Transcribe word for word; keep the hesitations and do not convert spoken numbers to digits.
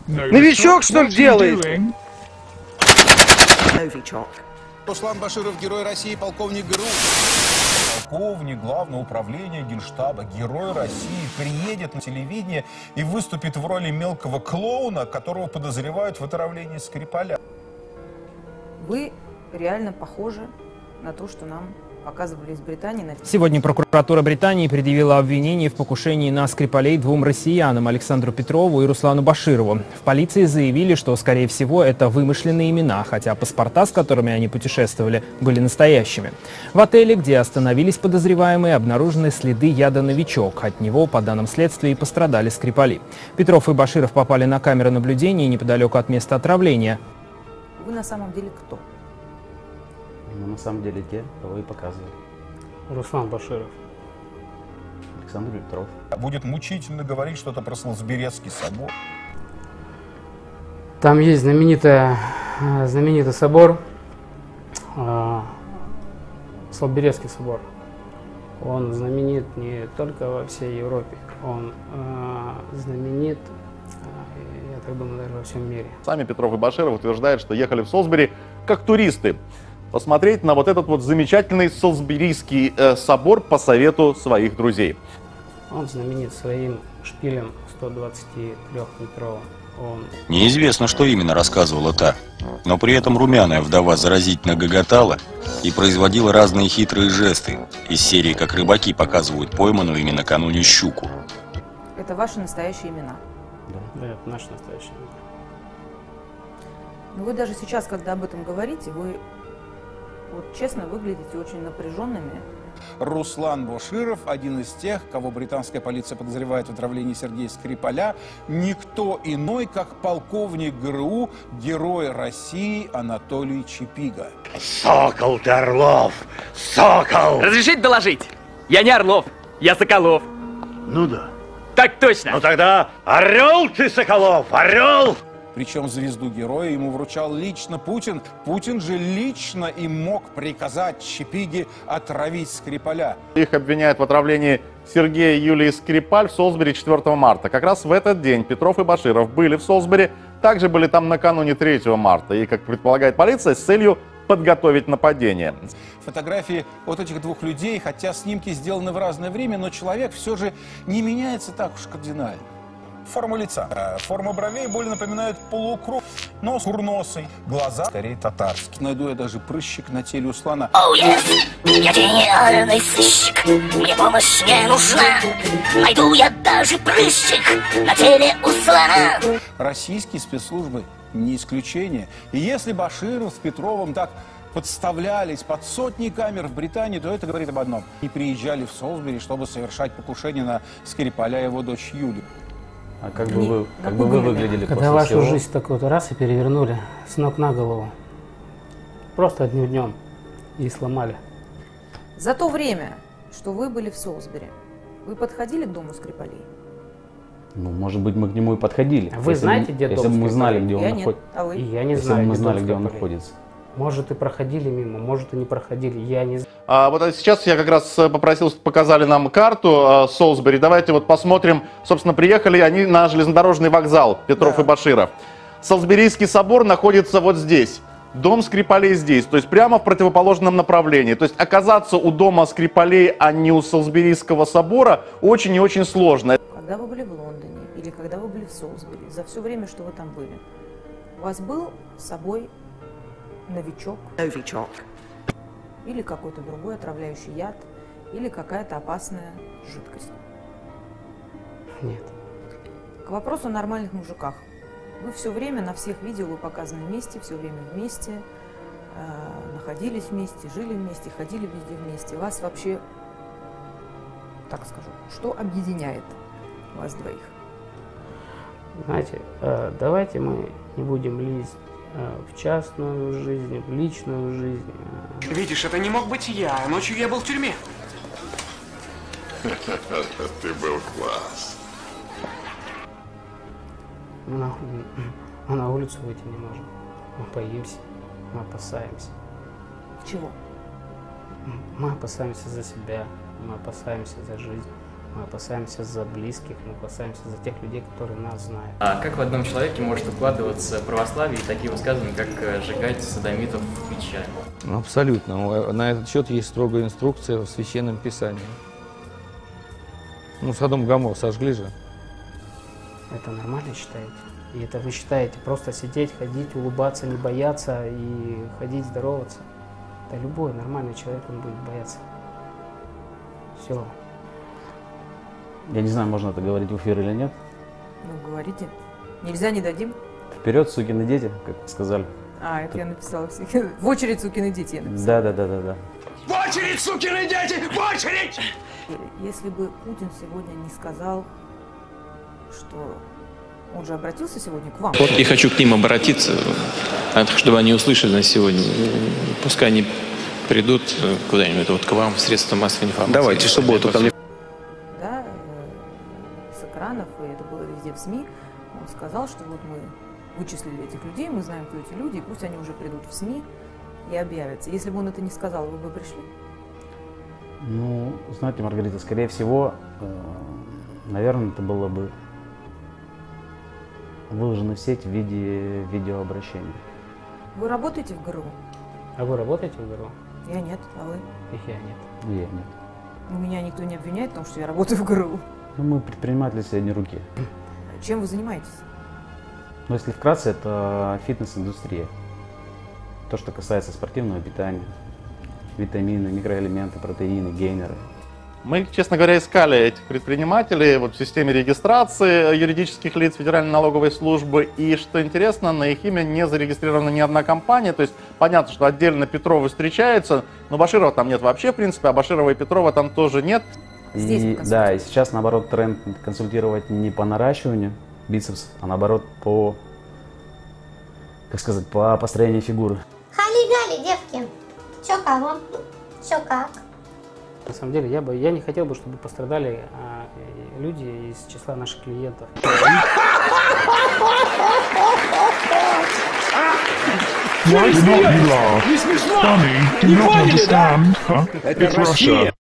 Новичок, что ли, делает? Новичок. Руслан Баширов, герой России, полковник ГРУ. Полковник Главного управления Генштаба, герой России, приедет на телевидение и выступит в роли мелкого клоуна, которого подозревают в отравлении Скрипаля. Вы реально похожи на то, что нам показывали из Британии. Сегодня прокуратура Британии предъявила обвинение в покушении на Скрипалей двум россиянам, Александру Петрову и Руслану Баширову. В полиции заявили, что, скорее всего, это вымышленные имена, хотя паспорта, с которыми они путешествовали, были настоящими. В отеле, где остановились подозреваемые, обнаружены следы яда «Новичок». От него, по данным следствия, и пострадали Скрипали. Петров и Баширов попали на камеры наблюдения неподалеку от места отравления. Вы на самом деле кто? Но на самом деле те, кого и показывали. Руслан Баширов. Александр Петров. Будет мучительно говорить что-то про Солсберийский собор. Там есть знаменитая, знаменитый собор, Солсберийский собор. Он знаменит не только во всей Европе, он знаменит, я так думаю, даже во всем мире. Сами Петров и Баширов утверждают, что ехали в Солсбери как туристы посмотреть на вот этот вот замечательный Солсберийский э, собор по совету своих друзей. Он знаменит своим шпилем сто двадцатитрёхметровым. Он... Неизвестно, что именно рассказывала та, но при этом румяная вдова заразительно гоготала и производила разные хитрые жесты из серии, как рыбаки показывают пойманную ими накануне щуку. Это ваши настоящие имена? Да, да, это наши настоящие имена. Но вы даже сейчас, когда об этом говорите, вы вот честно выглядите очень напряженными. Руслан Баширов, один из тех, кого британская полиция подозревает в отравлении Сергея Скрипаля, никто иной, как полковник ГРУ, герой России Анатолий Чипига. Сокол ты, Орлов! Сокол! Разрешите доложить? Я не Орлов, я Соколов. Ну да. Так точно. Ну тогда орел ты, Соколов, орел! Причем звезду героя ему вручал лично Путин. Путин же лично и мог приказать Чипиге отравить Скрипаля. Их обвиняют в отравлении Сергея и Юлии Скрипаль в Солсбери четвёртого марта. Как раз в этот день Петров и Баширов были в Солсбери, также были там накануне третьего марта. И, как предполагает полиция, с целью подготовить нападение. Фотографии вот этих двух людей, хотя снимки сделаны в разное время, но человек все же не меняется так уж кардинально. Форма лица. Форма бровей более напоминает полукруг. Нос курносый, глаза скорее татарские. Найду я даже прыщик на теле у слона. Оу, oh, yes. Я гениальный сыщик, мне помощь не нужна. Найду я даже прыщик на теле у слона. Российские спецслужбы не исключение. И если Баширов с Петровым так подставлялись под сотни камер в Британии, то это говорит об одном. И приезжали в Солсбери, чтобы совершать покушение на Скрипаля и его дочь Юлю. А как бы вы, как бы вы выглядели Когда после вашу всего? жизнь такой-то раз и перевернули с ног на голову. Просто одним днем. И сломали. За то время, что вы были в Солсбери, вы подходили к дому Скрипалей? Ну, может быть, мы к нему и подходили. Вы если знаете, мы, где дом Если бы мы знали, Скрипалей? где он Я нет. находится. А вы? И я не Если знаю, бы мы где знали, дом где он Скрипалей. находится. Может, и проходили мимо, может, и не проходили, я не знаю. А вот сейчас я как раз попросил, показали нам карту э, Солсбери. Давайте вот посмотрим. Собственно, приехали они на железнодорожный вокзал Петров Да. и Баширов. Солсберийский собор находится вот здесь. Дом Скрипалей здесь, то есть прямо в противоположном направлении. То есть оказаться у дома Скрипалей, а не у Солсберийского собора, очень и очень сложно. Когда вы были в Лондоне или когда вы были в Солсбери, за все время, что вы там были, у вас был с собой новичок? Новичок. Или какой-то другой отравляющий яд, или какая-то опасная жидкость? Нет. К вопросу о нормальных мужиках. Вы все время на всех видео вы показаны вместе, все время вместе, э, находились вместе, жили вместе, ходили везде вместе. Вас вообще, так скажу, что объединяет вас двоих? Знаете, э, давайте мы не будем лезть э, в частную жизнь, в личную жизнь. Э. Видишь, это не мог быть я. Ночью я был в тюрьме. Ты был класс. Мы на, мы на улицу выйти не можем. Мы боимся, мы опасаемся. Чего? Мы опасаемся за себя, мы опасаемся за жизнь. Мы опасаемся за близких, мы опасаемся за тех людей, которые нас знают. А как в одном человеке может укладываться православие и такие высказывания, как «сжигать содомитов печами»? Абсолютно. На этот счет есть строгая инструкция в Священном Писании. Ну, Содом Гомор сожгли же. Это нормально считаете? И это вы считаете просто сидеть, ходить, улыбаться, не бояться и ходить, здороваться? Да любой нормальный человек, он будет бояться. Все. Я не знаю, можно это говорить в эфир или нет. Ну, говорите. Нельзя, не дадим. Вперед, сукины дети, как сказали. А, это я написала. В очередь, сукины дети, я написала. Да, да, да, да, да. В очередь, сукины дети! В очередь! Если бы Путин сегодня не сказал, что он же обратился сегодня к вам. Вот я хочу к ним обратиться, чтобы они услышали на сегодня. Пускай они придут куда-нибудь вот к вам в средства массовой информации. Давайте в субботу ко мне. Да, с экранов, и это было везде в СМИ, он сказал, что вот мы вычислили этих людей, мы знаем, кто эти люди, и пусть они уже придут в СМИ и объявятся. Если бы он это не сказал, вы бы пришли? Ну, знаете, Маргарита, скорее всего, э, наверное, это было бы выложено в сеть в виде видеообращения. Вы работаете в ГРУ? А вы работаете в ГРУ? Я нет, а вы? Их я нет. Я нет. Меня никто не обвиняет в том, что я работаю в ГРУ. Ну, мы предприниматели средней руки. Чем вы занимаетесь? Но если вкратце, это фитнес-индустрия. То, что касается спортивного питания, витамины, микроэлементы, протеины, гейнеры. Мы, честно говоря, искали этих предпринимателей вот в системе регистрации юридических лиц Федеральной налоговой службы. И, что интересно, на их имя не зарегистрирована ни одна компания. То есть понятно, что отдельно Петровы встречаются, но Баширова там нет вообще, в принципе, а Баширова и Петрова там тоже нет. И, да, и сейчас, наоборот, тренд консультировать не по наращиванию бицепсов, а наоборот по, как сказать, по построению фигуры. Хали-гали, девки. Чё кого? Чё как? На самом деле, я бы, я не хотел бы, чтобы пострадали а, люди из числа наших клиентов. Why do not you laugh? Funny, do not understand, huh? It's Russia.